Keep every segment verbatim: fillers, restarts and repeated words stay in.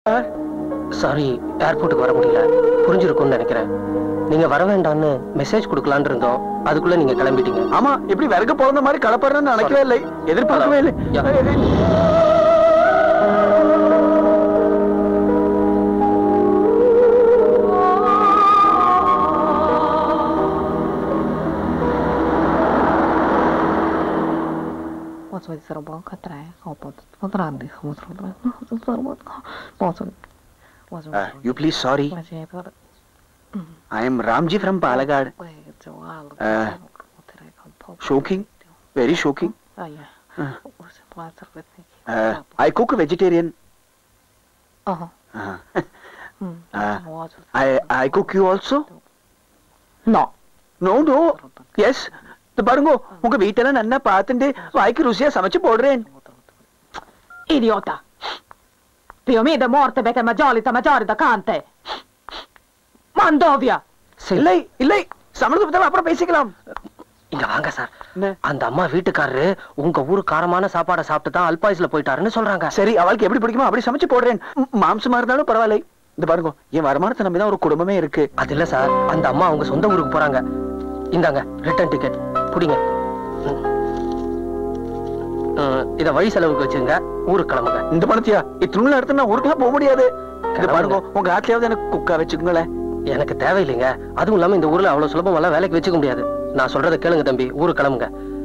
Sorry, ஏர்போர்ட்டுக்கு வர முடியல. புரிஞ்சிருக்கும்னு நினைக்கிறேன். நீங்க வர வேண்டாம்னு மெசேஜ் கொடுக்கலான்னு இருந்தோம். அதுக்குள்ள நீங்க கிளம்பிட்டீங்க. ஆமா, எப்படி விறகு பிறந்த மாதிரி கலப்பறன்னு நினைக்கவே இல்லை, எதிர்பார்க்கவே இல்லை. Uh, you please sorry. I am Ramji from Palakkad. Uh, shocking, very shocking. Uh, uh, I cook vegetarian. Uh, uh, I I cook you also? No, no, no. Yes. तो बारंगो उनका वीटला नन्ना पातंडे वाई की रुसिया समझ पड़ रहे हैं. Idiota! Dio mio de morte perché maggioli ta maggiori da cante. Mandovia! இல்லை இல்லை சமணத்து பத்தி அப்புறம் பேசிக்கலாம். இங்க வாங்க சார். அந்த அம்மா வீட்டுக்காரரு உங்க ஊரு காரமான சாப்பாடை சாப்பிட்டு தான் அல்பாயுஸ்ல போயிட்டாருன்னு சொல்றாங்க. சரி, அவளுக்கு எப்படி பிடிக்குமோ அப்படி சமைச்சு போடுறேன். மாம்சமா இருந்தாலும் பரவாயில்லை. இந்த பாருங்க, என் வருமானத்தை நம்பி தான் ஒரு குடும்பமே இருக்கு. அது இல்ல சார், அந்த அம்மா அவங்க சொந்த ஊருக்கு போறாங்க. இந்தாங்க ரிட்டர்ன் டிக்கெட் புடிங்க. இத வழி செலவுக்கு வச்சுங்க, ஊருக்கு கிளம்புங்க. இந்த பணத்தையா இத்துள்ள இடத்துல நான் ஊருக்குலாம் போக முடியாது. இது பாருங்க, உங்க ஆட்லயாவது எனக்கு குக்கா வச்சுக்கோங்களேன். எனக்கு தேவையில்லைங்க. அதுவும் இல்லாம இந்த ஊர்ல அவ்வளவு சுலபமெல்லாம் வேலைக்கு வச்சுக்க முடியாது. நான் சொல்றதை கேளுங்க தம்பி, ஊருக்கு கிளம்புங்க.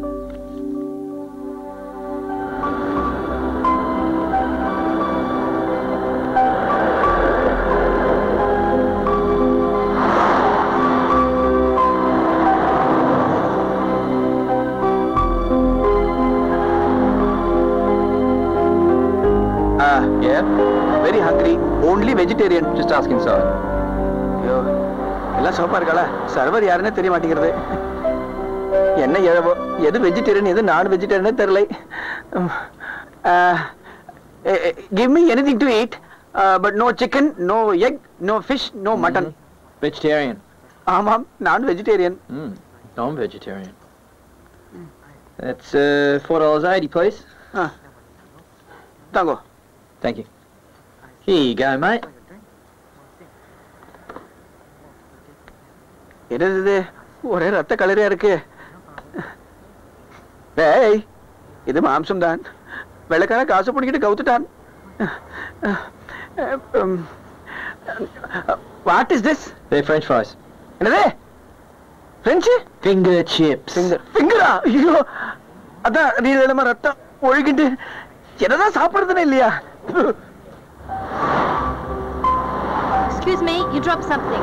Very hungry, only vegetarian. Just asking, sir. ஐயோ, எல்லாம் சோப்பா இருக்கல. சர்வர் யாருன்னே தெரிய மாட்டேங்கிறது. என்ன ஏழவோ, எது வெஜிடேரியன் எது நான் வெஜிடேரியனே தெரியல. Give me anything to eat, uh, but no chicken, no egg, no fish, no mutton. Vegetarian. ஆமாம், நான் vegetarian. Mm, I'm vegetarian. That's uh, four dollars eighty, please. Ah, tango. Thank you. Here you go, mate. என்னது இது? ஒரே ரத்த கலரியா இருக்கு. ஏய், இது மாம்சம் தான். வெள்ளக்கார காசு பிடிக்கிட்டு கவுத்துட்டான். What is this? They're French fries. என்னது? French? Finger chips. Finger. Fingera? ஐயோ, அதான் நீலமா ரத்தம் ஒழுகிட்டு என்னதான் சாப்பிடுறதுன்னு இல்லையா? Excuse me, you dropped something.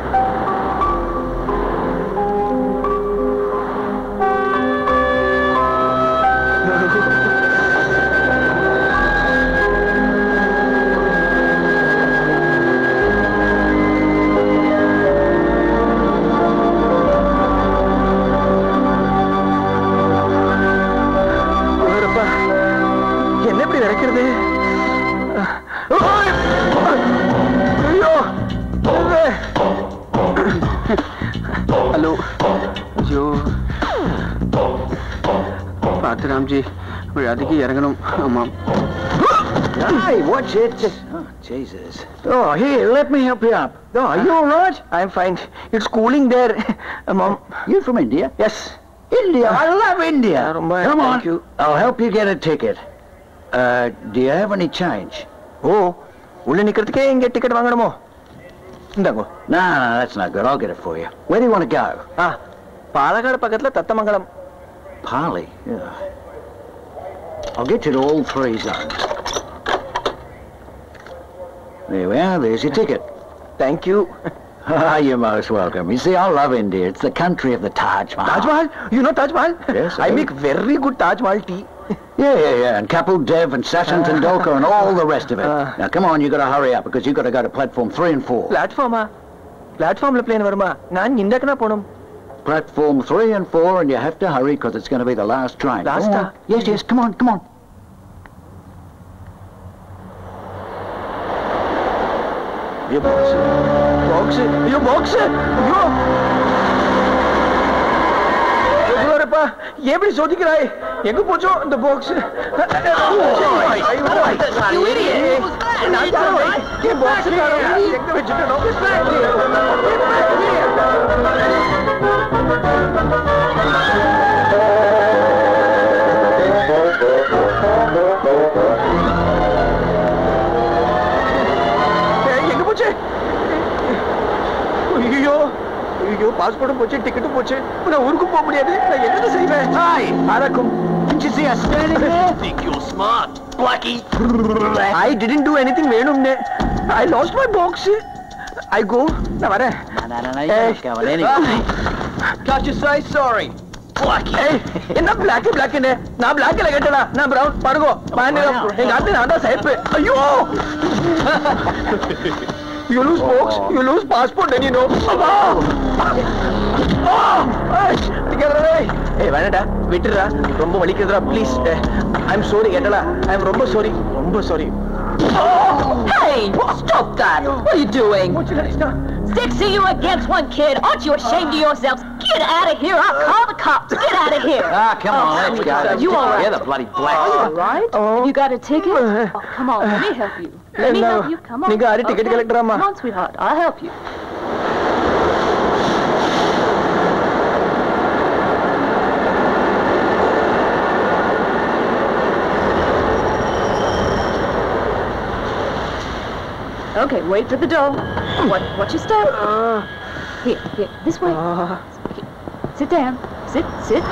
என்ன இப்படி இறக்கிறது? हेलो जो पात्र राम जी मर्यादा की इरंगनम आमाम. Hey, watch it. Oh, Jesus. Oh, here, let me help you up. Oh, are you all right? I'm fine. It's cooling there, Mom. You from India? Yes. India? I love India. Come on. Thank you. I'll help you get a ticket. Uh, do you have any change? Oh, உள்ள நிக்கிறதுக்கே இங்க ticket வாங்கணுமோ? இந்தாங்கோ. No, no, that's not good. I'll get it for you. Where do you want to go? Ah, Palakkad பக்கத்துல Thathamangalam. Pali? Yeah. I'll get you to all three zones. There we are. There's your ticket. Thank you. Ah, you're most welcome. You see, I love India. It's the country of the Taj Mahal. Taj Mahal? You know Taj Mahal? Yes, I I make very good Taj Mahal tea. Yeah, yeah, yeah. And Kapil Dev and Sachin Tendulkar and all the rest of it. Uh, now, come on, you got to hurry up because you got to go to platform three and four. Platform? Platform la plane varuma. Naan indakana ponum. Platform three and four, and you have to hurry because it's going to be the last train. Last train? Yes, yes. Come on, come on. ये box box ये box यो ரப்பா எப்படி சோதிக்கிறாய் எங்க போச்சோ இந்த box என் box எங்க வச்சுட்டனோ எங்க போச்சு ஐயோ ஐயோ பாஸ்போர்ட்டும் போச்சு டிக்கெட்டும் போச்சு நான் ஊருக்கு போக முடியாது நான் என்ன செய்வேன் ஹாய் அரக்கும் Did you see us standing there? Think you're smart, Blackie? I didn't do anything வேணும்னே I lost my box I go நான் வரேன் Can't you say sorry, Blackie? என்ன black black னே நான் black ல கேட்டடா நான் brown பாருங்க மானே எங்க அண்ணன் நான் தான் சேப்பு ஐயோ You lose box, you lose passport, then you know. Hey, வேணடா விட்டுறா ரொம்ப வலிக்குதுடா ப்ளீஸ் I'm sorry கேட்டடா I'm ரொம்ப sorry ரொம்ப sorry Hey, stop that! What are you doing? Six of you against one kid. Aren't you ashamed of yourselves? Get out of here. I'll call the cops. Get out of here. Ah, come on, let's go. You all right? You're the bloody black. Are you all right? Oh. You got a ticket? Oh, come on, let me help you. Let me help you. Come on. நீங்க ஆறு ticket கலெக்டராமா Come on, sweetheart. I'll help you. Okay, wait for the door. What? Watch your step. Uh, Here, here, this way. uh, Here. Sit down. Sit, sit.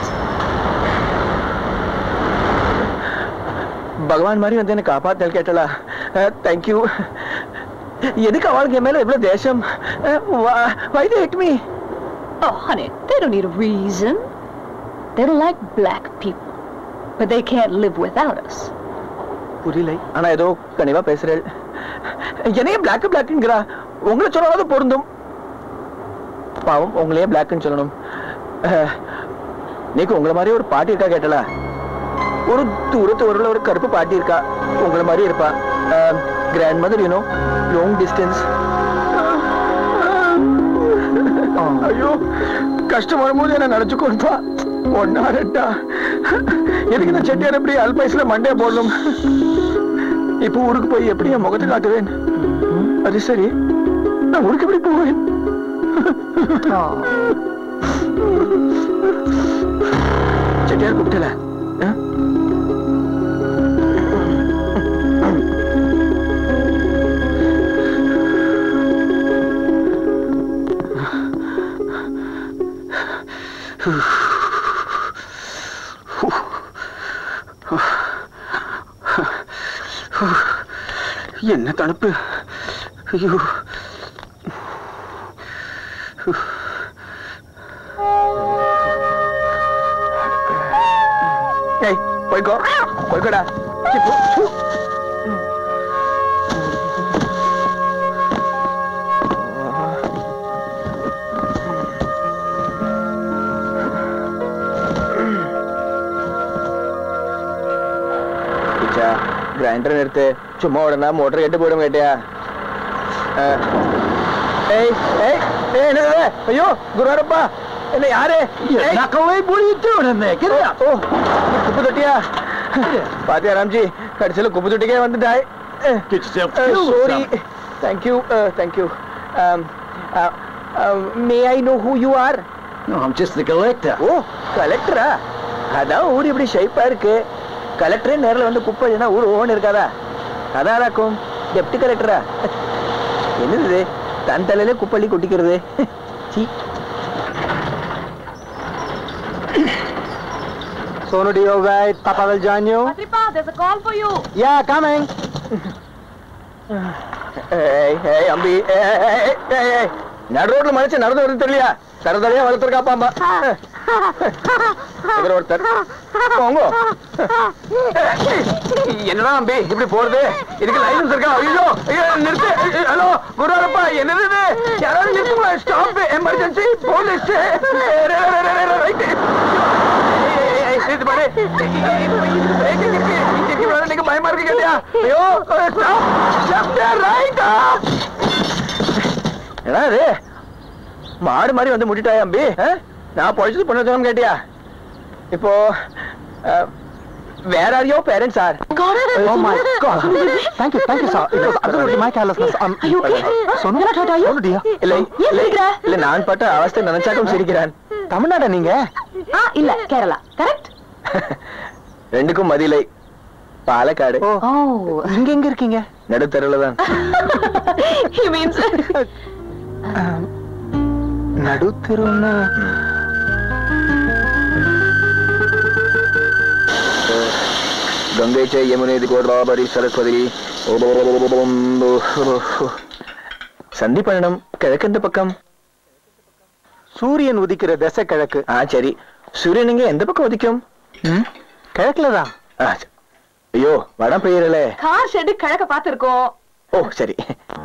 பகவான் மாதிரி வந்து என்ன காப்பாத்தல் கேட்டலா thank you எதுக்கு அவளுக்கு என் மேல இவ்வளவு தேசம் why they hate me Oh, honey, they don't need a reason. They don't like black people, but they can't live without us. புரியலை ஆனா ஏதோ கனிவா பேசுறேன் என்னையே பிளாக் பிளாக்ங்கிறா உங்களை சொன்னாலும் பொருந்தும் பாவம் உங்களையே பிளாக்னு சொல்லணும் நீக்கு உங்களை மாதிரி ஒரு பாட்டி இருக்கா கேட்டல ஒரு தூரத்து ஒரு ஒரு கருப்பு பாட்டி இருக்கா உங்களை மாதிரி இருப்பா grandmother you know long distance ஐயோ கஷ்டம் வரும்போது என்ன நினைச்சு கொண்டா ஒன்னா ரெண்டா எனக்கு இந்த செட்டியார் எப்படி அல்பைஸ்ல மண்டையை போடணும் இப்போ ஊருக்கு போய் எப்படி என் முகத்தை காட்டுவேன் அது சரி நான் ஊருக்கு எப்படி போவேன் செட்டியார் கூப்பிட்டல என்ன தடுப்பு ஐயோ ஏய் போய்க்கோ போய்க்கோடா ग्राइंडर निर्ते चुम्मा उड़ना मोटर केट போடும் கேட்டியா ஏய் ஏய் ஏய் என்ன ஐயோ குருவாரப்பா என்ன யாரே நக்கவே புடிட்டு உடனே கேட்டியா ஓ குப்பு தொட்டியா பாத்தியா ராம்ஜி கடைசில குப்பு தொட்டிக்கே வந்துட்டாய் sorry thank you uh, thank you um uh, uh, may I know who you are No, I'm just the collector. oh collector ah அதான் ஊர் இப்படி ஷேப்பா இருக்கு கலெக்டரே நேரில் வந்து குப்பை ஏன்னா ஊர் ஓன் இருக்காதா அதான் இருக்கும் டெப்டி கலெக்டரா என்னது தன் தலையிலே குப்பள்ளி கொட்டிக்கிறது சி Sonu, do you wait? Papa will join you. Patripa, there's a call for you. Yeah, coming. hey, hey, Ambi. Hey, hey, hey, hey. நடு ரோட்ல மனுச்சு நடந்து வருது தெரியலையா தரதலையா வளர்த்துருக்கா பாம்பா ஒருத்தர் போங்க என்னடா அம்பி இப்படி போறது இதுக்கு லைசன்ஸ் இருக்கா ஐயோ ஐயோ நிறுத்து ஹலோ குருவாரப்பா என்னது யாராவது நிறுத்துங்களா ஸ்டாப் எமர்ஜென்சி போலீஸ் ரைட் இது பாரு நீங்க பயமா இருக்கு கேட்டியா ஐயோ ரைட் என்னடா இது மாடு மாதிரி வந்து முட்டிட்டாயா அம்பி நான் பொழைச்சது பொண்ணு கேட்டியா இப்போ Where are your parents, sir? God. Oh my God. Thank you, thank you, sir. It was absolutely my carelessness. Um, Are you okay? Sonu, You're not hurt, are you? Sonu dear. இல்லை ஏன் சிரிக்கிற? இல்ல நான் பட்ட அவஸ்தை நினைச்சாக்கும் சிரிக்கிறான். தமிழ்நாடா நீங்க? ஆ இல்ல கேரளா கரெக்ட். ரெண்டுக்கும் மதிலை பாலக்காடு. ஓ இங்க எங்க இருக்கீங்க? நடுத்தருல தான். he means நடுத்தருன்னா கங்கை செய் யமுனை கோதாவரி சரஸ்வதி சந்திப்பண்ணம் கிழக்கு பக்கம். சூரியன் உதிக்கிற திசை கிழக்கு. ஆ சரி, சூரியன் இங்க எந்த பக்கம் உதிக்கும்? கிழக்குலதான். ஐயோ வடம் பெயரலே. கார் ஷெட் கிழக்க பாத்துருக்கோம். ஓ சரி.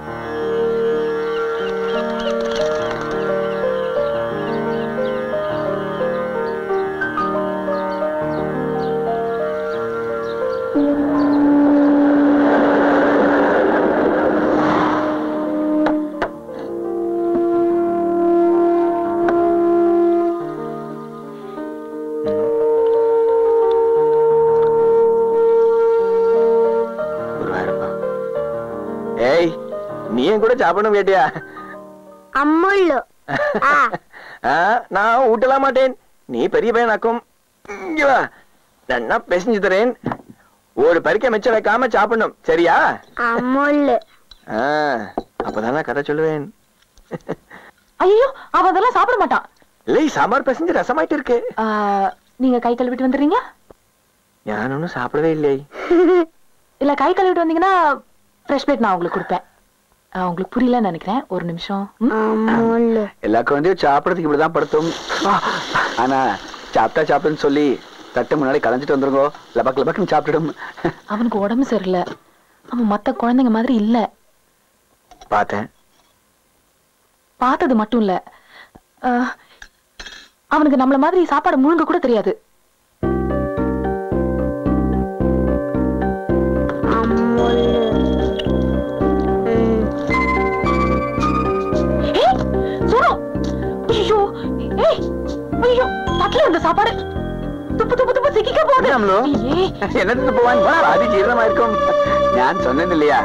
கூட சாப்பிடணும் கேட்டியா? அம்முள்ளு. நான் ஊட்டலாம் மாட்டேன், நீ பெரிய பையனாக்கும். நன்னா பேசிஞ்சு தரேன், ஒரு பறிக்க மிச்சம் வைக்காம சாப்பிடணும் சரியா? அம்முள்ளு. அப்பதான் கதை சொல்லுவேன். ஐயோ அவ அதெல்லாம் சாப்பிட மாட்டான். இல்லை சாம்பார் பேசிஞ்சு ரசமாயிட்டு இருக்கு. நீங்க கை கழுவிட்டு வந்துடுறீங்க? நான் ஒன்னும் சாப்பிடவே இல்லை. இல்ல கை கழுவிட்டு வந்தீங்கன்னா ஃப்ரெஷ் பிளேட் நான் உங்களுக்கு கொடுப்பேன். உங்களுக்கு புரியலன்னு நினைக்கிறேன், ஒரு நிமிஷம். எல்லா குழந்தையும் சாப்பிடறதுக்கு இப்படிதான் படுத்தும். ஆனா சாப்பிட்டா சாப்பிடுன்னு சொல்லி தட்டு முன்னாடி கலைஞ்சிட்டு வந்துருங்கோ, லபக் லபக்குன்னு சாப்பிட்டுடும். அவனுக்கு உடம்பு சரியில்லை, அவன் மத்த குழந்தைங்க மாதிரி இல்ல. பார்த்தேன். பார்த்தது மட்டும் இல்ல, அவனுக்கு நம்மள மாதிரி சாப்பாடு முழுங்க கூட தெரியாது. சாப்பாடு துப்பு துப்பு துப்பு சிக்கிக்க போகுது. என்ன துப்பு வாங்கி ஜீரணமா இருக்கும். நான் சொன்னேன் இல்லையா,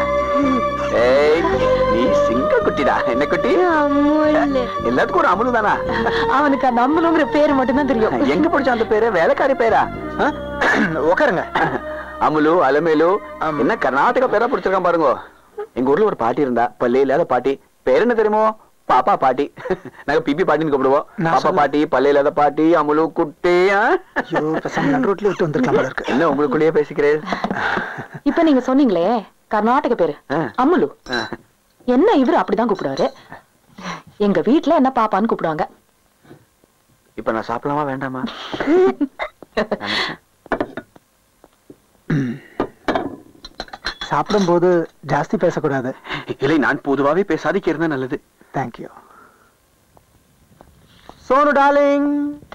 நீ சிங்க குட்டிடா. என்ன குட்டி? எல்லாத்துக்கும் ஒரு அமுலு தானா? அவனுக்கு அந்த அமுலுங்கிற பேரு மட்டும்தான் தெரியும். எங்க பிடிச்ச அந்த பேரு? வேலைக்காரி பேரா? உக்காருங்க. அமுலு அலமேலு என்ன கர்நாடக பேரா பிடிச்சிருக்கான் பாருங்க. எங்க ஊர்ல ஒரு பாட்டி இருந்தா, பல்லே இல்லாத பாட்டி. பேர் என்ன தெரியுமோ? பாப்பா பாட்டி. நாங்க பிபி பாட்டின்னு கூப்பிடுவோம். பாப்பா பாட்டி, பல்ல இல்லாத பாட்டி, அமுலு குட்டி. என்ன உங்களுக்குள்ளேயே பேசிக்கிறேன். இப்ப நீங்க சொன்னீங்களே கர்நாடக பேரு அமுலு, என்ன இவரு அப்படிதான் கூப்பிடுவாரு. எங்க வீட்டுல என்ன பாப்பான்னு கூப்பிடுவாங்க. இப்ப நான் சாப்பிடலாமா வேண்டாமா? சாப்பிடும் போது ஜாஸ்தி பேசக்கூடாது. இல்லை, நான் பொதுவாவே பேசாதிக்க இருந்தா நல்லது. தேங்க்யூ. சோனு டார்லிங்.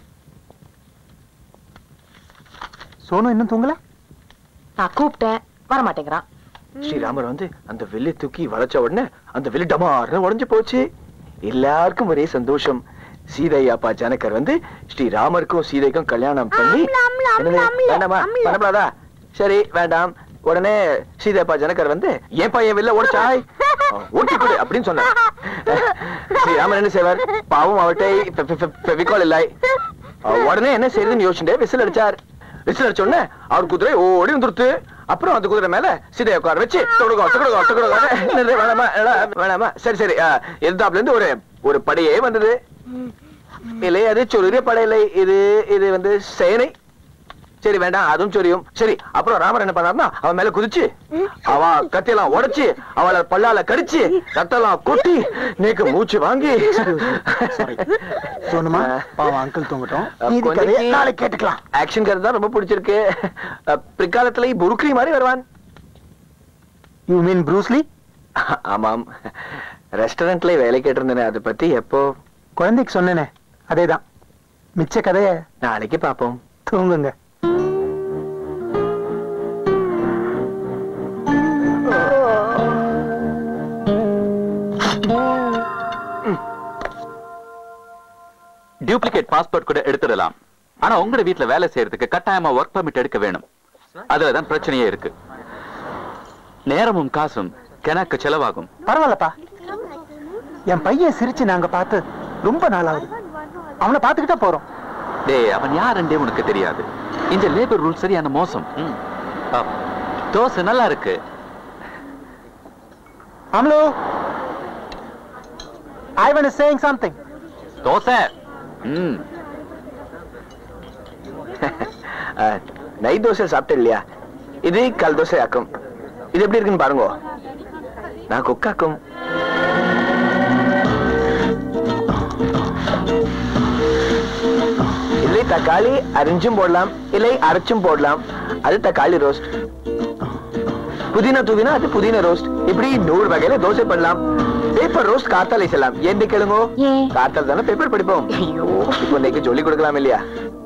சோனு இன்னும் தூங்கல? நான் கூப்பிட்டேன் வர மாட்டேங்கிறான். ஸ்ரீராமர் வந்து அந்த வெள்ளி தூக்கி வளைச்ச உடனே அந்த வெள்ளி டமார்னு உடைஞ்சு போச்சு. எல்லாருக்கும் ஒரே சந்தோஷம். சீதை அப்பா ஜனகர் வந்து ஸ்ரீராமருக்கும் சீதைக்கும் கல்யாணம் பண்ணி வேண்டாமா பண்ணப்படாதா? சரி வேண்டாம். உடனே சீதைப்பா ஜனகர் வந்து ஏன் பையன் வெளில ஓடிச்சாய் ஓட்டி கொடு அப்படின்னு சொன்னார். ஸ்ரீராமன் என்ன செய்வார்? பாவம் அவர்கிட்ட விக்கோல் இல்லை. உடனே என்ன செய்யுதுன்னு யோசிச்சுட்டு விசில் அடிச்சார். விசில் அடிச்ச உடனே அவர் குதிரை ஓடி வந்துருத்து. அப்புறம் அந்த குதிரை மேல சீதையை உட்கார வச்சு தொடுகோ தொடுகோ தொடுகோ வேணாமா வேணாமா சரி சரி எதிர்த்தாப்புல இருந்து ஒரு ஒரு படையே வந்தது. இல்லை அது சொரிய படையிலை, இது இது வந்து சேனை. சரி வேண்டாம், அதுவும் சொரியும். சரி அப்புறம் ராமர் என்ன பண்ணாருன்னா அவன் மேல குதிச்சு அவ கத்தியெல்லாம் உடைச்சு அவளை பல்லால கடிச்சு ரத்தெல்லாம் கொட்டி நேக்கு மூச்சு வாங்கி சொன்னமா பாவம் அங்கிள் தூங்கட்டும். நாளைக்கு கேட்டுக்கலாம். ஆக்ஷன் கதை தான் ரொம்ப பிடிச்சிருக்கு. பிற்காலத்துல புருக்ரி மாதிரி வருவான். You mean Bruce Lee? ஆமாம், ரெஸ்டாரண்ட்ல வேலை கேட்டிருந்தேனே, அதை பத்தி எப்போ குழந்தைக்கு சொன்னேனே அதேதான். மிச்ச கதைய நாளைக்கு பாப்போம். தூங்குங்க. டூப்ளிகேட் பாஸ்போர்ட் கூட எடுத்துடலாம். ஆனா உங்க வீட்டுல வேலை செய்யறதுக்கு கட்டாயமா ஒர்க் பர்மிட் எடுக்க வேணும். அதுலதான் பிரச்சனையே இருக்கு. நேரமும் காசும் கணக்கு செலவாகும். பரவாயில்லப்பா, என் பையன் சிரிச்சு நாங்க பார்த்து ரொம்ப நாளாகுது. அவனை பார்த்துக்கிட்டா போறோம். டேய், அவன் யாருன்றே உனக்கு தெரியாது. இந்த லேபர் ரூல் சரியான மோசம். தோசை நல்லா இருக்கு. Amlu, Ivan is saying something. Dosa. ம். நைட் தோசை சாப்பிட்டேன் இல்லையா, இது கல் தோசை ஆக்கும். இது எப்படி இருக்குன்னு பாருங்க. நான் குக்காக்கும். இல்லை தக்காளி அரிஞ்சும் போடலாம், இல்லை அரைச்சும் போடலாம். அது தக்காளி ரோஸ்ட். புதினா தூவினா அது புதினா ரோஸ்ட். இப்படி நூறு வகையில தோசை பண்ணலாம். பேப்பர் ரோஸ்ட் காத்தாலை செய்யலாம். ஏன் கேளுங்க, காத்தால் தானே பேப்பர் படிப்போம். ஐயோ, இப்போ இன்னைக்கு சொல்லி கொடுக்கலாம் இல்லையா?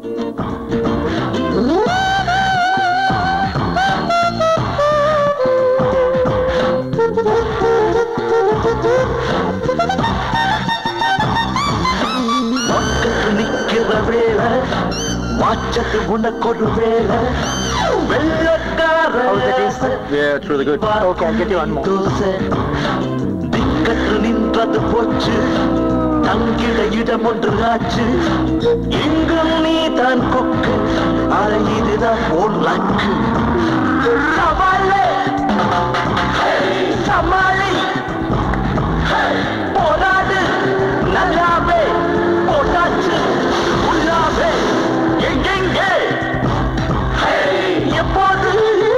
நிக்கிற வேலை மாச்சத்து உனக்கொரு வேலை வெள்ளக்கார. Yeah, it's really good. Okay, I'll get you one more. திக்கற்று நின்றது போச்சு, தங்கிட இடம் ஒன்று ஆச்சு. எங்கும் நீ தான் கொக்கு, அரை இதுதான் போல் லக்கு. சவாலே சமாளி, போராடு நல்லாவே, போட்டாச்சு உள்ளாவே. எங்கெங்கே எப்போது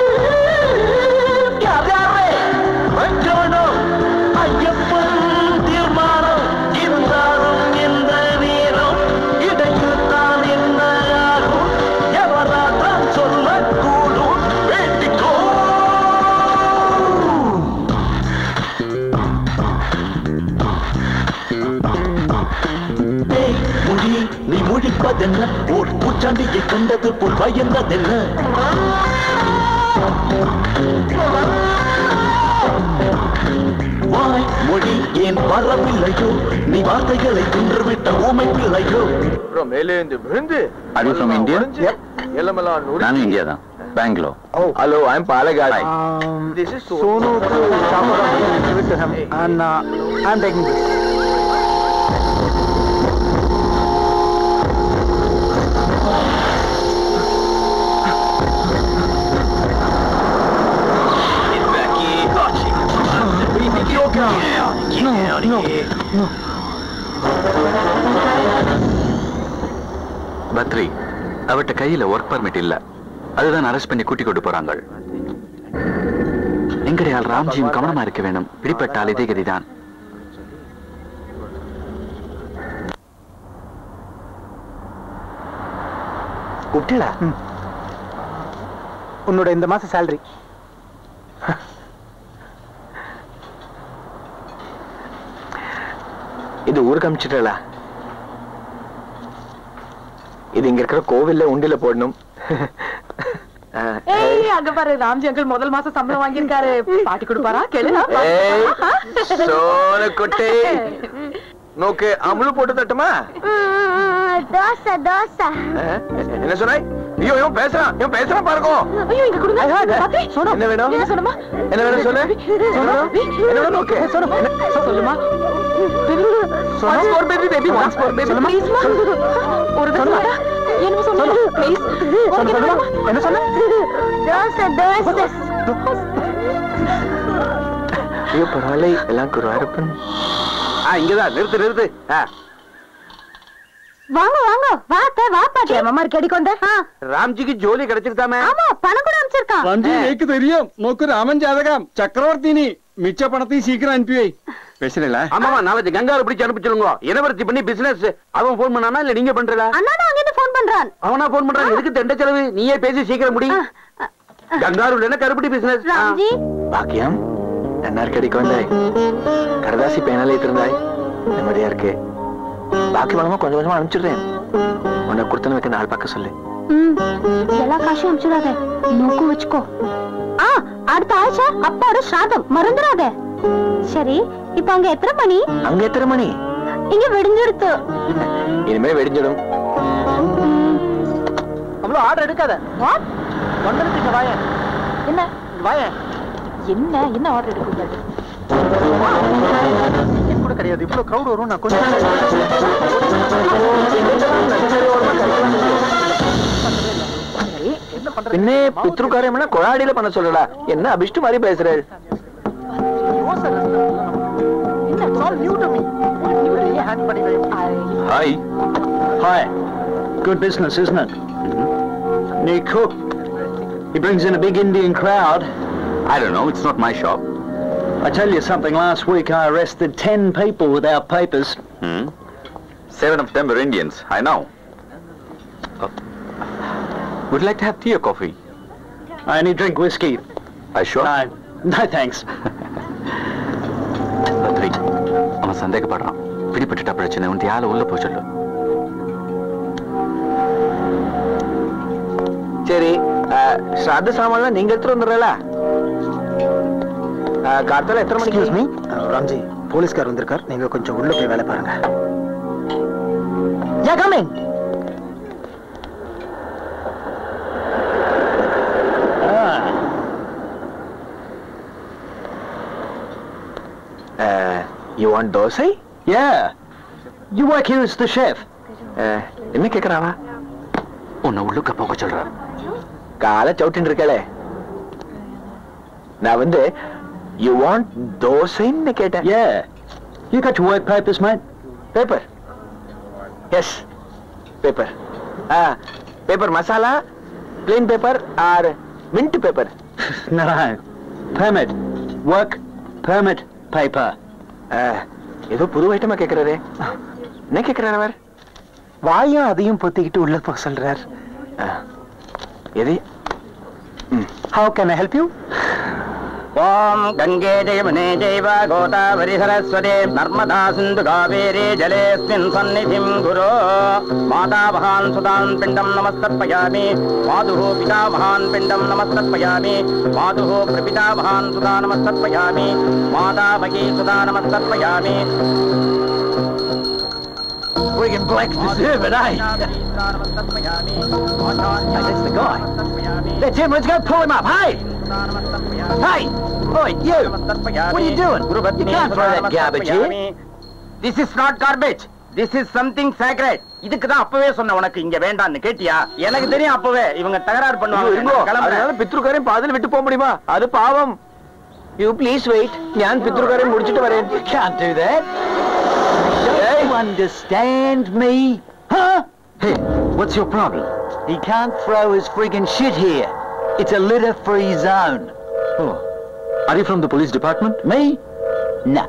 யாரே வெற்றணும் ஐயப்பன் தீர்மானம். இருந்தாலும் எந்த நேரம் இடையில் தான் என்ன ஆகும், எவராதான் சொல்லக்கூடும். வேண்டிக்கோ மொழி, நீ மொழிப்பதென்ன? ஓர் பூச்சாண்டியை கண்டது போல் பயந்ததென்ன? வாய் மொழி ஏன் வரவில்லையோ, நீ வார்த்தைகளை தின்றுவிட்ட ஊமை பிள்ளையோ. மேலே இருந்து விழுந்து. Are you from India? எல்லமெல்லாம் நானும் இந்தியா தான், Bangalore. Oh, hello, I'm Palagad. Um, This is Sonu to Chapora, give it to him, and uh, I'm taking this. Badri, அவட்ட கையில ஒர்க் பர்மிட் இல்ல. அதுதான் அரெஸ்ட் பண்ணி கூட்டி கொண்டு போறாங்க. எங்கடையால் ராம்ஜியும் கவனமா இருக்க வேணும். பிடிப்பட்டால் இதே கதிதான். கூப்பிட்டா உன்னோட இந்த மாச சேலரி. இது ஊருக்கு அமிச்சிட்டல. இது இங்க இருக்கிற கோவில்ல உண்டில போடணும். ஏய், அங்க பாரு, ராம்ஜி அங்கிள் முதல் மாசம் சம்பளம் வாங்கியிருக்காரு. பாட்டி கொடுப்பாரா கேளு. ஏய், சோன குட்டி நோக்கு அமுலு போட்டு தட்டுமா? தோசை தோசை. என்ன சொன்னாய்? ஐயோ, இவன் பேசுறான், இவன் பேசுறான் பாருங்க. ஐயோ, இங்க கொடுங்க. பாட்டி, சோனு. என்ன வேணும்? என்ன சொன்னமா? என்ன வேணும் சொல்லு. சோனு, என்ன வேணும் நோக்கு? சோனு, சொல்லுமா. Once more baby, baby, once more baby, please ma. ஒரு தடவை என்ன சொன்னீங்க ப்ளீஸ்? என்ன சொன்ன? தோசை தோசை. ஐயோ, பரவாயில்லை, எல்லாம் குருவாரப்பன். ஆ, இங்கதான் நிறுத்து நிறுத்து. வாங்க வாங்க, வாத்த வா பாட்டி. அம்மா கடி கொண்ட. ராம்ஜிக்கு ஜோலி கிடைச்சிருக்காமே. ஆமா, பணம் கூட அனுப்பிச்சிருக்கான். ராம்ஜி, எனக்கு தெரியும். நோக்கு ராமன் ஜாதகம் சக்கரவர்த்தினி. மிச்ச பணத்தையும் சீக்கிரம் அனுப்பி வை. பேசுறீங்களா? ஆமாமா, நாளைக்கு கங்காரு பிடிச்சு அனுப்பிச்சிருங்க. இனவர்த்தி பண்ணி பிசினஸ். அவன் போன் பண்ணானா இல்ல நீங்க பண்றீங்களா? அண்ணா அங்க இருந்து போன் பண்றான். அவனா போன் பண்றான். எதுக்கு தெண்ட செலவு? நீயே பேசி சீக்கிரம் முடி. கங்காரு இல்லன்னா கருப்பட்டி பிசினஸ். ராம்ஜி, பாக்கியம் நன்னார் கடிக்கொண்டாய். கடதாசி பேனாலே இருந்தாய். நிம்மதியா இருக்கு. பாக்கி பணமா கொஞ்சம் கொஞ்சமா அனுப்பிச்சிடுறேன். உன்னை கொடுத்தன வைக்க நாள் பார்க்க சொல்லு. எல்லா காசும் அனுப்பிச்சிடாத, நோக்கு வச்சுக்கோ. ஆ, அடுத்த ஆഴ്ച அப்பாவோட ஸ்ராதம் மறந்துடாத. சரி, இப்ப அங்க எத்தனை மணி? அங்க எத்தனை மணி? இங்க வெடிஞ்சிடுத்து. இனிமே வெடிஞ்சிடும். அவ்வளவு ஆர்டர் எடுக்காத. வாட்? வந்துருங்க வாய. என்ன வாய. என்ன என்ன ஆர்டர் எடுக்க கூட கிடையாது. இவ்வளவு கிரௌட் வரும் நான் கொஞ்சம் பின்னே பித்ருக்காரியம்னா கொழாடியில பண்ண சொல்லடா. என்ன அபிஷ்டு மாதிரி பேசுறேன். Hi. Hi. Good business, isn't it? Mm-hmm. New cook. He brings in a big Indian crowd. I don't know. It's not my shop. I tell you something. Last week I arrested ten people without papers. Hmm? Seven of them were Indians. I know. Uh, would you like to have tea or coffee? I only drink whiskey. Are you sure? No. No, thanks. Badri, அவன் சந்தேகப்படுறான். பிடிபட்டுட்ட பிரச்சனை உன் யால உள்ள போய் சொல்லு. சரி, ஸ்ராத்த சாமான்லாம் நீங்க எடுத்துட்டு வந்துடுறல? காத்தால எத்தனை மணிக்கு? எக்ஸ்கியூஸ் மீ ராம்ஜி, போலீஸ்கார் வந்திருக்கார். நீங்க கொஞ்சம் உள்ள போய் வேலை பாருங்க. Yeah coming. You want dosai? Yeah. You work here as the chef. என்ன கேக்குறாவா? உன்னை உள்ளுக்க போக சொல்றான். காலை சவுட்டின்னு இருக்கலே. நான் வந்து you want dosaiன்னு கேட்டேன். Yeah. You got your work papers, mate? Paper. Yes. Paper. Ah, paper masala, plain paper or mint paper? No. Permit. Work permit paper. ஏதோ புது ஐட்டமா கேக்குறாரே. என்ன கேக்குறாரு அவர்? வாயும் அதையும் பொத்திக்கிட்டு உள்ள போக சொல்றார். எது? How can I help you? ஓம் கங்கே ஜெயமனே ஜெய்வ கோதாவரி சரஸ்வதே நர்மதா சிந்து காவேரி ஜலேஸ்மின் சந்நிதிம் குரு மாதா மகான் சுதான் பிண்டம் நமஸ்தர்ப்பயாமி மாதுஹோ பிதா மகான் பிண்டம் நமஸ்தர்ப்பயாமி மாதுஹோ பிரபிதா மகான் சுதா நமஸ்தர்ப்பயாமி மாதா மகி Sudha நமஸ்தர்ப்பயாமி. Friggin' blacks deserve it, eh? Hey, that's the guy. That's him. Let's go pull him up. Hey! Hey! Oi, you! What are you doing? You can't throw that garbage here. This is not garbage. This is something sacred. இதுக்கு தான் அப்பவே சொன்ன உனக்கு இங்க வேண்டாம்னு. கேட்டியா? எனக்கு தெரியும் அப்பவே இவங்க தகராறு பண்ணுவாங்க. அதனால பித்ருக்காரையும் பாதியில விட்டு போக முடியுமா? அது பாவம். You please wait. நான் பித்ருக்காரையும் முடிச்சிட்டு வரேன். You can't do that. Don't you understand me? Huh? Hey, what's your problem? He can't throw his friggin' shit here. It's a litter-free zone. Oh. Are you from the police department? Me? No.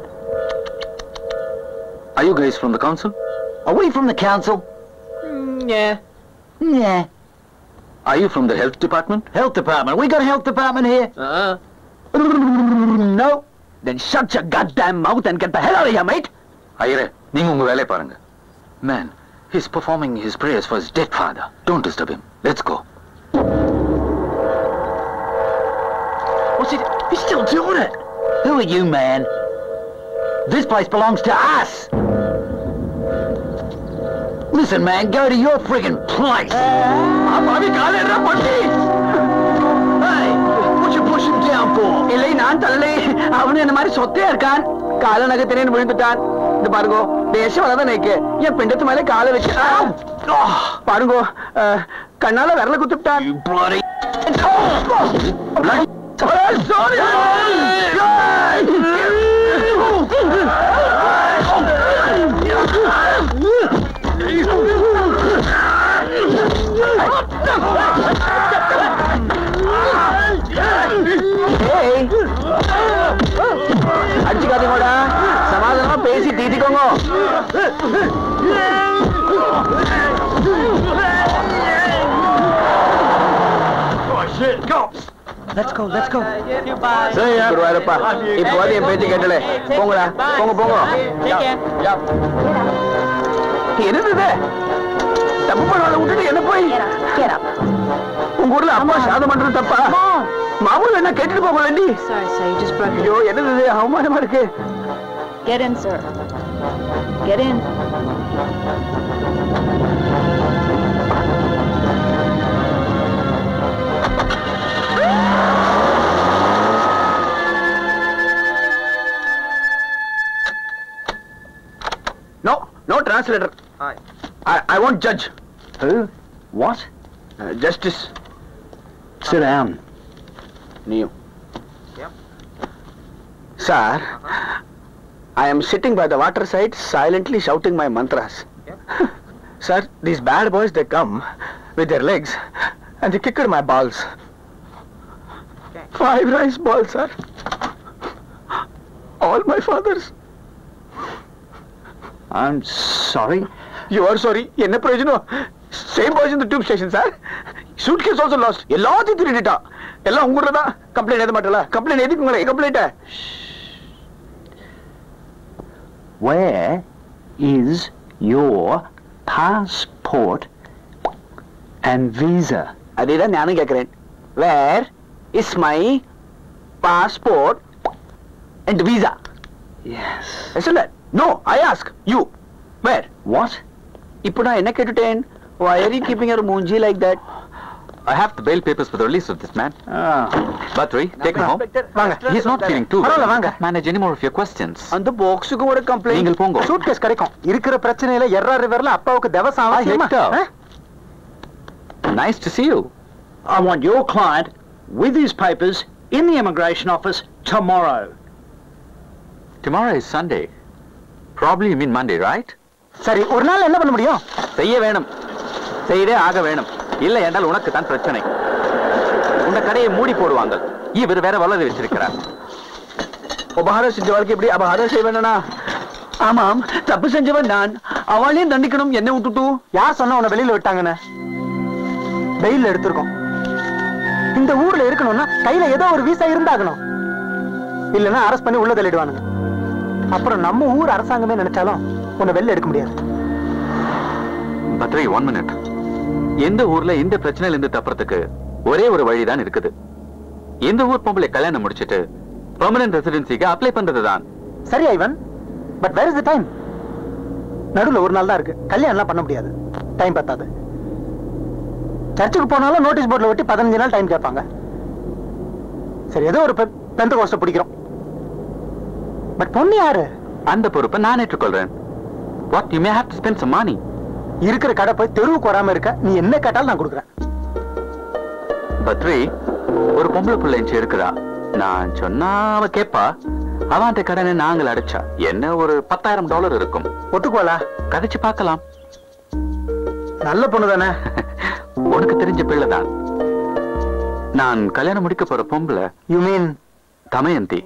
Are you guys from the council? Are we from the council? Mm, yeah. Yeah. Are you from the health department? Health department. We got a health department here? Uh-uh. No. Then shut your goddamn mouth and get the hell out of here, mate. Ayere, நீங்க உங்க வேலைய பாருங்க. Man, he's performing his prayers for his dead father. Don't disturb him. Let's go. What's he? He's still doing it. Who are you, man? This place belongs to us. Listen, man, go to your friggin' place. I'm going to go Hey, what you push him down for? இல்லை நான் தள்ளி அவனு என்ன மாதிரி சொத்தே இருக்கான். கால நகத்தினேன்னு விழுந்துட்டான். இந்த பாருங்கோ, தேசம் வளர்தான் நினைக்கு. என் பிண்டத்து மேலே காலை வச்சு பாருங்கோ, கண்ணால விரல குத்துட்டான். அடிச்சுக்காதீங்கடா, சமாதானமா பேசி தீட்டிக்கோங்க. Let's go, let's go. Guruvayurappa, இப்போது என் பேச்சு கேட்டலே. போங்கடா, போங்க போங்க. என்னது தப்பு பண்ண விட்டுட்டு என்ன போய் உங்க ஊர்ல அம்மா சாதம் பண்றது தப்பா? மாமூல் என்ன கேட்டுட்டு போக வேண்டி? ஐயோ, என்னது அவமானமா இருக்கு. Get in, sir. Get in. No, no translator. Hi. I, I want judge. Who? What? Uh, justice. Sit down. Neo. Yep. Sir, I am sitting by the waterside, silently shouting my mantras. Yep. Sir, these bad boys, they come with their legs and they kicked my balls. Okay. Five rice balls, sir. All my fathers. I'm sorry. You are sorry. Enna prayojano? Same boys in the tube station, sir. Suitcase also lost. Ellathiyum thirudita. Ella ungurla da complaint edha mattala. Complaint edhukku unga complaint. Where is your passport and visa? Adida nanu kekren. Where is my passport and visa? Yes. Excellent. No, I ask you. Where? What? Ipu na enna kettuten? Why are you keeping your moonji like that? I have the bail papers for the release of this man. Ah. Battery, take him home. Vaanga. He's not feeling too well. He can't manage any more of your questions. அந்த பாக்ஸுக்கு ஒரு complaint. நீங்கள் போங்க. Suitcase கிடைக்கும். இருக்கிற பிரச்சனையில எர்ரா ரிவர்ல அப்பாவுக்கு தேவசம் அவசியமா? Nice to see you. I want your client with his papers in the immigration office tomorrow. Tomorrow is Sunday. Probably you mean Monday, right? சரி, ஒரு நாள் என்ன பண்ண முடியும்? செய்ய வேணும். செய்தே ஆக வேணும். இல்ல என்றால் உனக்கு தான் பிரச்சனை. உங்க கடையை மூடி போடுவாங்க. இவர் வேற வளர வச்சிருக்கிறார். உபகாரம் செஞ்சவளுக்கு எப்படி அபகாரம் செய்வேனா? ஆமாம், தப்பு செஞ்சவன் நான். அவளையும் தண்டிக்கணும், என்ன விட்டுட்டு? யார் சொன்னா உன்னை வெளியில விட்டாங்கன்னு? வெயில்ல எடுத்திருக்கோம். இந்த ஊர்ல இருக்கணும்னா கையில ஏதோ ஒரு வீசா இருந்தாகணும். இல்லன்னா அரெஸ்ட் பண்ணி உள்ள தள்ளிடுவானுங்க. அப்புறம் நம்ம ஊர் அரசாங்கமே நினைச்சாலும் உன்னை வெளில எடுக்க முடியாது. Badri, one minute. எந்த ஊர்ல இந்த பிரச்சனையில இருந்து தப்புறதுக்கு ஒரே ஒரு வழிதான் இருக்குது. இந்த ஊர் பொம்பளை கல்யாணம் முடிச்சிட்டு பெர்மனன்ட் ரெசிடென்சிக்கு அப்ளை பண்றதுதான். சரி Ivan, but where is the time? நடுவுல ஒரு நாள் தான் இருக்கு. கல்யாணம் எல்லாம் பண்ண முடியாது. டைம் பத்தாது. சர்ச்சுக்கு போனாலும் நோட்டீஸ் போர்ட்ல ஒட்டி பதினஞ்சு நாள் டைம் கேட்பாங்க. சரி, ஏதோ ஒரு பெந்த கோஸ்ட பிடிக்கிறோம். பட் பொண்ணு யாரு? அந்த பொறுப்பை நான் ஏற்றுக்கொள்றேன். What, you may have to spend some money. இருக்கிற கடை போய் தெருவுக்கு வராம இருக்க நீ என்ன கேட்டாலும் நான் கொடுக்குறேன். பத்ரி, ஒரு பொம்பளை பிள்ளை இருக்கிறா. நான் சொன்னா அவ கேப்பா. அவன் கடனை நாங்கள் அடைச்சா என்ன ஒரு பத்தாயிரம் டாலர் இருக்கும். ஒத்துக்குவாளா? கதைச்சு பார்க்கலாம். நல்ல பொண்ணு தானே? உனக்கு தெரிஞ்ச பிள்ளை தான். நான் கல்யாணம் முடிக்க போற பொம்பளை. You mean Damayanthi.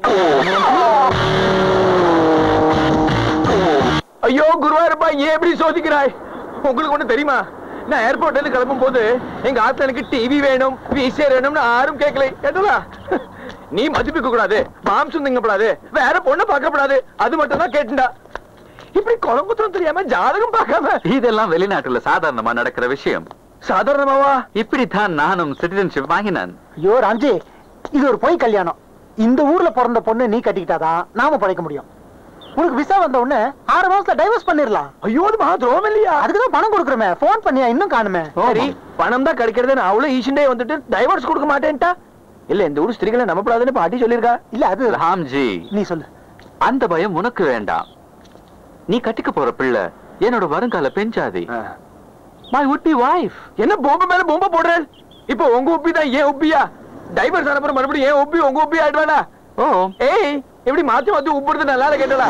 ஐயோ குருவாரப்பா, ஏன் எப்படி சோதிக்கிறாய்? உங்களுக்கு ஒண்ணு தெரியுமா? நான் ஏர்போர்ட்ல இருந்து கிளம்பும் போது எங்க ஆத்துல எனக்கு டிவி வேணும், விசே வேணும்னு யாரும் கேட்கல. கேட்டதா? நீ மதிப்பிக்க கூடாது, மாம்சம் திங்கப்படாது, வேற பொண்ணு பார்க்கப்படாது, அது மட்டும் தான் கேட்டுண்டா. இப்படி குளங்குத்தம் தெரியாம ஜாதகம் பார்க்காம. இதெல்லாம் வெளிநாட்டுல சாதாரணமா நடக்கிற விஷயம். சாதாரணமாவா? இப்படித்தான் நானும் சிட்டிசன்ஷிப் வாங்கினேன். ஐயோ ராம்ஜி, இது ஒரு பொய் கல்யாணம். இந்த ஊர்ல பிறந்த பொண்ணு நீ கட்டிக்கிட்டாதான் நாம பழைக்க முடியும். உனக்கு விசா வந்த உடனே ஆறு மாசத்துல டைவர்ஸ் பண்ணிரலாம். ஐயோ, அது மகா துரோகம் இல்லையா? அதுக்குதான் பணம் கொடுக்குறமே. போன் பண்ணியா? இன்னும் காணுமே. சரி, பணம் தான் கிடைக்கிறது. அவ்வளவு ஈஷண்டே வந்துட்டு டைவர்ஸ் கொடுக்க மாட்டேன்ட்டா? இல்ல, இந்த ஊர் ஸ்திரீகளை நம்பப்படாதுன்னு பாட்டி சொல்லிருக்கா. இல்ல, அது ராம்ஜி, நீ சொல்லு. அந்த பயம் உனக்கு வேண்டாம். நீ கட்டிக்க போற பிள்ளை என்னோட வருங்கால பெஞ்சாதி. My would be wife. என்ன பொம்பை மேல பொம்பை போடுறேன்? இப்போ உங்க ஒப்பி தான் ஏன் ஒப்பியா? டைவர்ஸ் ஆன அப்புறம் மறுபடியும் ஏன் ஒப்பி உங்க ஒப்பி ஆயிடுவானா? ஓ, ஏய், எப்படி மாத்தி மாத்தி உப்புறது நல்லா கேட்டடா.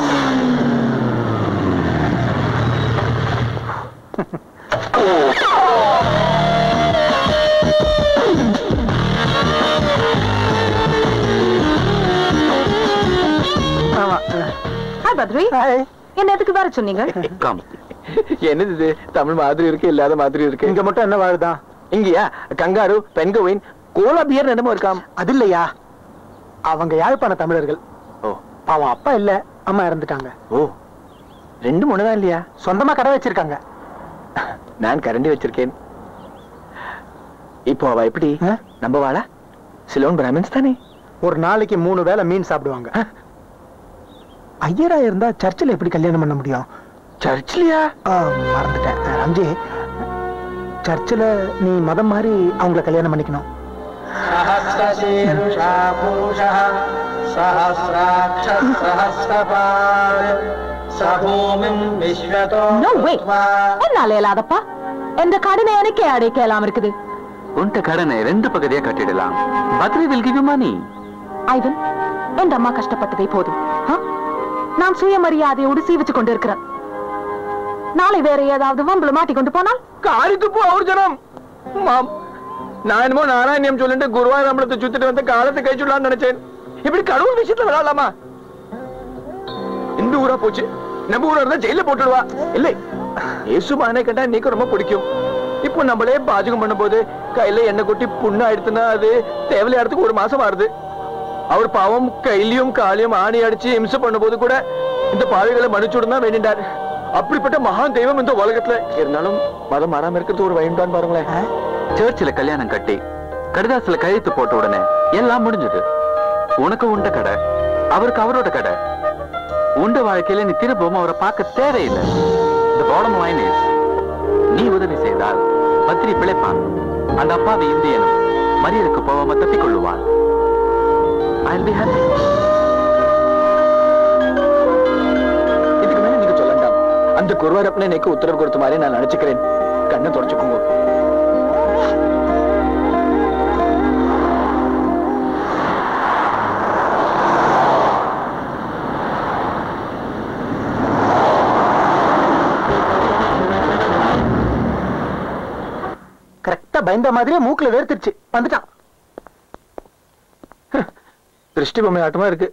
ஹாய் பத்ரி, என்ன எதுக்கு வர சொன்னீங்க? என்னது இது? தமிழ் மாதிரி இருக்கு, இல்லாத மாதிரி இருக்கு. இங்க மட்டும் என்ன வாழுதான்? இங்கயா கங்காரு, பென்குயின், கோலா பியர் என்னமோ இருக்காம். அது இல்லையா, அவங்க யாழ்ப்பாண தமிழர்கள். ஓ, அவன் அப்பா இல்ல, அம்மா இறந்துட்டாங்க. ஓ, ரெண்டு மூணுதான் இல்லையா? சொந்தமா கடை வச்சிருக்காங்க. நான் கரண்டி வச்சிருக்கேன். இப்போ அவ எப்படி நம்ம வாழ? சிலோன் பிராமின்ஸ் தானே. ஒரு நாளைக்கு மூணு வேளை மீன் சாப்பிடுவாங்க. ஐயரா இருந்தா சர்ச்சில் எப்படி கல்யாணம் பண்ண முடியும்? சர்ச்சிலியா? மறந்துட்டேன் ராம்ஜி, சர்ச்சில் நீ மதம் மாதிரி அவங்கள கல்யாணம் பண்ணிக்கணும். No way. என்னால இயலாதப்பா. இந்த கடனை எனக்கே அடைக்கலாம் இருக்குது. உன்ட கடனை ரெண்டு பகுதியா கட்டிடலாம். Badri will give you money. Ivan, என் அம்மா கஷ்டப்பட்டதே போதும். நான் சுயமரியாதையோடு சீவிச்சு கொண்டு இருக்கிறேன். நாளை வேற ஏதாவது வம்புல மாட்டிக்கொண்டு போனால் காரித்து போ அவர் ஜனம். மாம், நான் என்னமோ நாராயணியம் சொல்லிட்டு குருவாயூர் அம்பலத்தை சுத்திட்டு வந்து காலத்தை கை சொல்லலாம்னு நினைச்சேன். இப்படி கடவுள் விஷயத்துல விளையாடலாமா? இந்த ஊரா போச்சு, நம்ம ஊரா இருந்தா ஜெயில போட்டுடுவா. இல்லை, இயேசுமானை கண்டா நீக்கு ரொம்ப பிடிக்கும். இப்போ நம்மளே பாஜகம் பண்ணும் போது கையில எண்ணெய் கொட்டி புண்ணு ஆயிடுத்துனா அது தேவையாடுறதுக்கு ஒரு மாசம் ஆறுது. அவர் பாவம் கையிலையும் காலையும் ஆணி அடிச்சு இம்சை பண்ணும் போது கூட இந்த பாவிகளை மன்னிச்சுடும் தான் வேண்டினார். அப்படிப்பட்ட மகான் தெய்வம் இந்த உலகத்துல இருந்தாலும் மதம் மாறாம இருக்கிறது ஒரு வயம்தான் பாருங்களேன். சர்ச்சில் கல்யாணம் கட்டி கடிதாசில கையெழுத்து போட்ட உடனே எல்லாம் முடிஞ்சது. உனக்கு உண்ட கடை, அவருக்கு அவரோட கடை. உண்ட வாழ்க்கையில நீ திரும்பவும் அவரை பார்க்க தேவையில்லை. The bottom line is, நீ உதவி செய்தால் பத்திரி பிழைப்பான். அந்த அப்பாவி இந்தியனும் மரியருக்கு போவாம தப்பிக் கொள்ளுவான். I'll be happy. இதுக்கு மேல நீங்க சொல்லண்டாம். அந்த குருவாரப்பனை எனக்கு உத்தரவு கொடுத்த மாதிரி நான் நினைச்சுக்கிறேன். கண்ணை தொடச்சுக்கோங்க. கரெக்டா பயந்த மாதிரியே மூக்குல வேர்த்திருச்சு. வந்துட்டான். திருஷ்டி பொம்மை ஆட்டமா இருக்கு.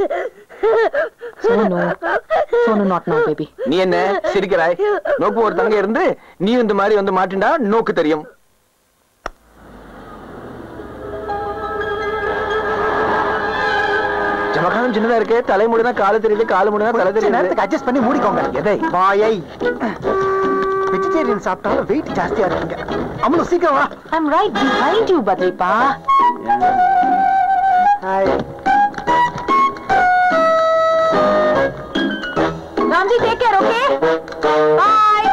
Sonu, Sonu not now baby. நீ என்ன சிரிக்கிறாய்? நோக்கு ஒரு தங்க இருந்து நீ இந்த மாதிரி வந்து மாட்டிண்டா நோக்கு தெரியும். ஜமகானம் சின்னதா இருக்கு. தலை மூடினா கால தெரியுது, கால மூடினா தலை தெரியுது. நேரத்துக்கு அட்ஜஸ்ட் பண்ணி மூடிக்கோங்க. எதை வாயை வெஜிடேரியன் சாப்பிட்டாலும் வெயிட் ஜாஸ்தியா இருக்குங்க. அம்மனு சீக்கிரம் வா. I'm right behind you பத்ரிப்பா. Hi Ramji, take care, okay? Bye.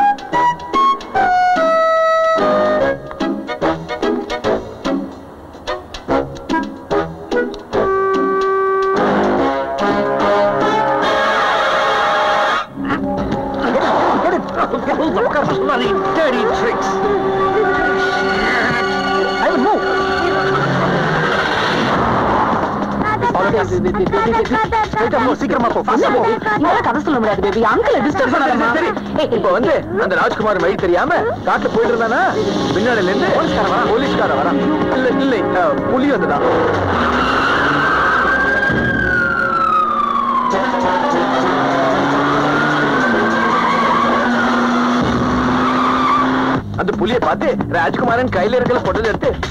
Dirty tricks. I will move. சீக்கிரமா போ. கதை சொல்ல முடியாது பேபி. Uncle disturb பண்ணாதம்மா. இப்ப வந்து அந்த ராஜ்குமார் வழி தெரியாம காட்டுல போயிட்டு இருந்தானா பின்னாடில இருந்து போலீஸ்கார வரா போலீஸ்கார வரா இல்ல இல்லை புலி வந்துதான். அந்த புலியை பார்த்து ராஜ்குமாரன் கையில இருக்கிற பொட்டல் எடுத்து